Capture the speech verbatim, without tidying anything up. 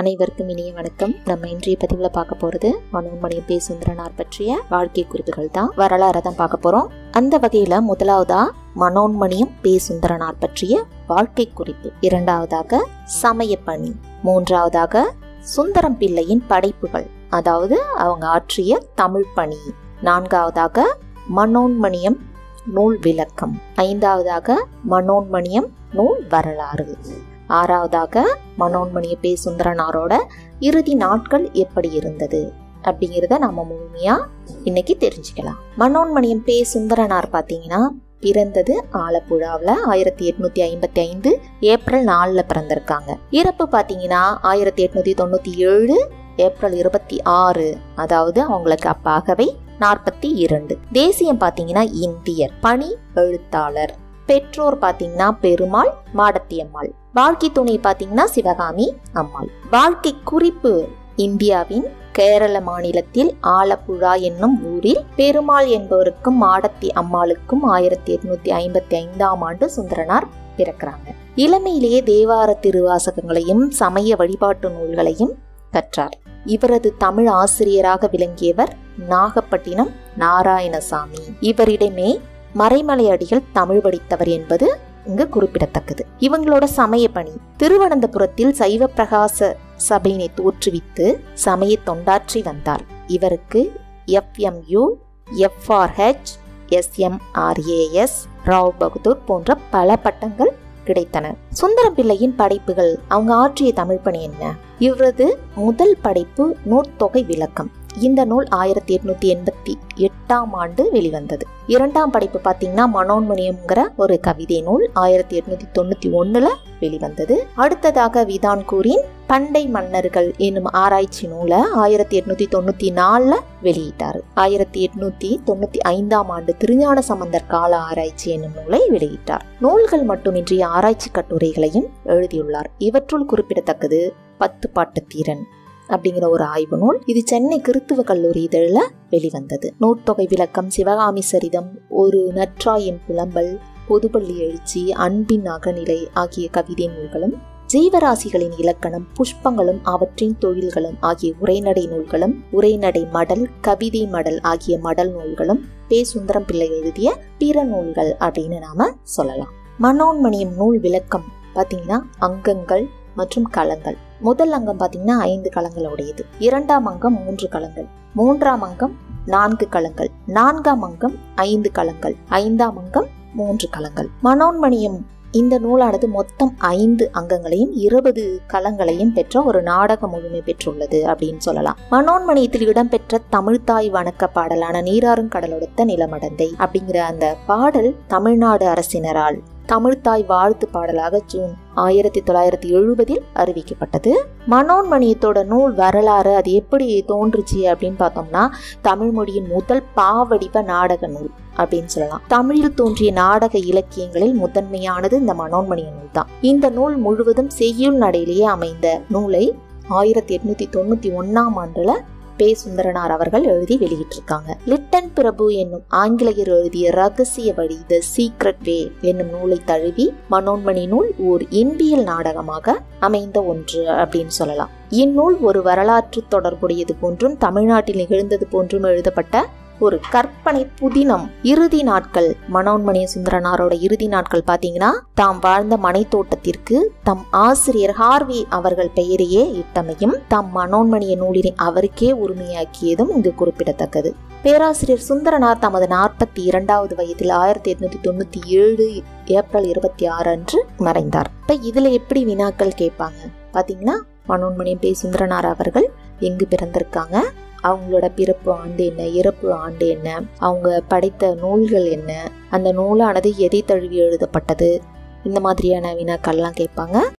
அனைவருக்கும் இனிய வணக்கம். நம்ம இன்றைய பதிவுல பார்க்க போறது மனோன்மணியம் பே சுந்தரனார் பற்றிய வாழ்க்கை குறிப்புகள் தான், வரலாறு தான் பார்க்க போறோம். அந்த வகையில முதலாவதா மனோன்மணியம் பே சுந்தரனார் பற்றிய வாழ்க்கை குறிப்பு, இரண்டாவதாக சமய பணி, மூன்றாவதாக சுந்தரம் பிள்ளையின் படைப்புகள், அதாவது அவங்க ஆற்றிய தமிழ் பணி, நான்காவதாக மனோன்மணியம் நூல் விளக்கம், ஐந்தாவதாக மனோன்மணியம் நூல் வரலாறு, ஆறாவதாக மனோன்மணிய பே சுந்தரனாரோட இறுதி நாட்கள் எப்படி இருந்தது அப்படிங்கிறத நம்ம முழுமையா இன்னைக்கு தெரிஞ்சுக்கலாம். மனோன்மணியம் பே சுந்தரனார் பார்த்தீங்கன்னா பிறந்தது ஆலப்புழாவில் ஆயிரத்தி எட்நூத்தி ஐம்பத்தி ஐந்து ஏப்ரல் நாலுல பிறந்திருக்காங்க. இறப்பு பார்த்தீங்கன்னா ஆயிரத்தி எட்நூத்தி தொண்ணூத்தி ஏழு ஏப்ரல் இருபத்தி ஆறு, அதாவது அவங்களுக்கு அப்பாகவே நாற்பத்தி இரண்டு. தேசியம் பார்த்தீங்கன்னா இந்தியர், பணி எழுத்தாளர். பெற்றோர் பாத்தீங்கன்னா பெருமாள், மாடத்தி அம்மாள். வாழ்க்கை துணை பாத்தீங்கன்னா சிவகாமி அம்மாள். வாழ்க்கை குறிப்பு, இந்தியாவின் கேரள மாநிலத்தில் ஆலப்புழா என்னும் ஊரில் பெருமாள் என்பவருக்கும் மாடத்தி அம்மாளுக்கும் ஆயிரத்தி எட்நூத்தி ஐம்பத்தி ஐந்தாம் ஆண்டு சுந்தரனார் பிறக்கிறாங்க. இளமையிலேயே தேவார திருவாசகங்களையும் சமய வழிபாட்டு நூல்களையும் கற்றார். இவரது தமிழ் ஆசிரியராக விளங்கியவர் நாகப்பட்டினம் நாராயணசாமி. இவரிடமே மறைமலை அடிகள் தமிழ் படித்தவர் என்பது இங்கு குறிப்பிடத்தக்கது. இவங்களோட சமய பணி, திருவனந்தபுரத்தில் சைவ பிரகாச சபையினை தோற்றுவித்து சமய தொண்டாற்றி வந்தார். இவருக்கு F M U, F R H, S M R A S, Rao Bahadur போன்ற பல பட்டங்கள் கிடைத்தன. சுந்தரம் பிள்ளையின் படைப்புகள், அவங்க ஆற்றிய தமிழ் பணி என்ன? இவரது முதல் படைப்பு நூற்தொகை விளக்கம். இந்த நூல் ஆயிரத்தி எட்நூத்தி எண்பத்தி எட்டாம் ஆண்டு வெளிவந்தது. இரண்டாம் படைப்பு பாத்தீங்கன்னா மனோன்மணியம்ங்கிற ஒரு கவிதை நூல் ஆயிரத்தி எட்நூத்தி தொண்ணூத்தி ஒண்ணுல வெளிவந்தது. அடுத்ததாக விதான்கூரின் பண்டை மன்னர்கள் என்னும் ஆராய்ச்சி நூலை ஆயிரத்தி எட்நூத்தி தொண்ணூத்தி நாலுல வெளியிட்டார். ஆயிரத்தி எட்நூத்தி தொண்ணூத்தி ஐந்தாம் ஆண்டு திருஞான சம்பந்தர் கால ஆராய்ச்சி என்னும் நூலை வெளியிட்டார். நூல்கள் மட்டுமின்றி ஆராய்ச்சி கட்டுரைகளையும் எழுதியுள்ளார். இவற்றுள் குறிப்பிடத்தக்கது பத்து பாட்டு தீரன் அப்படிங்கிற ஒரு ஆய்வு நூல். இது சென்னை கிறித்துவ கல்லூரி இதழில் வெளிவந்தது. நூற்தொகை விளக்கம், சிவகாமி சரிதம், ஒரு நற்றாயின் புலம்பல், பொதுப்பள்ளி எழுச்சி, அன்பின் அகநிலை ஆகிய கவிதை நூல்களும், ஜீவராசிகளின் இலக்கணம், புஷ்பங்களும் அவற்றின் தொழில்களும் ஆகிய உரைநடை நூல்களும், உரைநடை மடல், கவிதை மடல் ஆகிய மடல் நூல்களும் பே சுந்தரம் பிள்ளை எழுதிய பிற நூல்கள் அப்படின்னு நாம சொல்லலாம். மனோன்மணியம் நூல் விளக்கம் பாத்தீங்கன்னா அங்கங்கள் மற்றும் களங்கள். முதல் அங்கம் பாத்தீங்கன்னா ஐந்து களங்கள் உடையது. இரண்டாம் அங்கம் மூன்று களங்கள், மூன்றாம் அங்கம் நான்கு களங்கள், நான்காம் அங்கம் ஐந்து களங்கள், ஐந்தாம் அங்கம் மூன்று களங்கள். மனோன்மணியம் இந்த நூலானது மொத்தம் ஐந்து அங்கங்களையும் இருபது களங்களையும் பெற்ற ஒரு நாடக முழுமை பெற்றுள்ளது அப்படின்னு சொல்லலாம். மனோன்மணியத்தில் இடம்பெற்ற தமிழ்தாய் வணக்க பாடலான நீராறும் கடலொடுத்த நிலமடந்தை அப்படிங்கிற அந்த பாடல் தமிழ்நாடு அரசினரால் தமிழ்தாய் வாழ்த்து பாடலாக ஜூன் ஆயிரத்தி தொள்ளாயிரத்தி எழுபதில் அறிவிக்கப்பட்டது. மனோன்மணியத்தோட நூல் வரலாறு, அது எப்படி தோன்றுச்சு அப்படின்னு பார்த்தோம்னா, தமிழ் மொழியின் முதல் பாவடிவ நாடக நூல் அப்படின்னு சொல்லலாம். தமிழில் தோன்றிய நாடக இலக்கியங்களில் முதன்மையானது இந்த மனோன்மணிய நூல் தான். இந்த நூல் முழுவதும் செய்யுள் நடையிலேயே அமைந்த நூலை ஆயிரத்தி எட்நூத்தி தொண்ணூத்தி ஒன்னாம் ஆண்டுல பே சுந்தரனார் அவர்கள் எழுதி வெளியிட்டிருக்காங்க. லிட்டன் பிரபு என்னும் ஆங்கிலேயர் எழுதிய ரகசிய வழி, தி சீக்ரெட் வே என்னும் நூலை தழுவி மனோன்மணி நூல் ஓர் இன்பியல் நாடகமாக அமைந்த ஒன்று அப்படின்னு சொல்லலாம். இந்நூல் ஒரு வரலாற்று தொடர்புடையது போன்றும் தமிழ்நாட்டில் நிகழ்ந்தது போன்றும் எழுதப்பட்ட ஒரு கற்பனை புதினம். இறுதி நாட்கள், மனோன்மணிய சுந்தரனாரோட இறுதி நாட்கள் பாத்தீங்கன்னா தாம் வாழ்ந்த மனை தோட்டத்திற்கு தம் ஆசிரியர் ஹார்வி அவர்கள் பெயரையே இட்டமையும் தாம் மனோன்மணிய நூலினை அவருக்கே உரிமையாக்கியதும் இங்கு குறிப்பிடத்தக்கது. பேராசிரியர் சுந்தரனார் தமது நாற்பத்தி இரண்டாவது வயதில் ஆயிரத்தி எட்நூத்தி தொண்ணூத்தி ஏழு ஏப்ரல் இருபத்தி ஆறு அன்று மறைந்தார். இப்ப இதுல எப்படி வினாக்கள் கேட்பாங்க பாத்தீங்கன்னா, மனோன்மணியம் பே சுந்தரனார் அவர்கள் எங்கு பிறந்திருக்காங்க, அவங்களோட பிறப்பு ஆண்டு என்ன, இறப்பு ஆண்டு என்ன, அவங்க படைத்த நூல்கள் என்ன, அந்த நூலானது எதை தழுவி எழுதப்பட்டது, இந்த மாதிரியான வினாக்கள்லாம் கேட்பாங்க.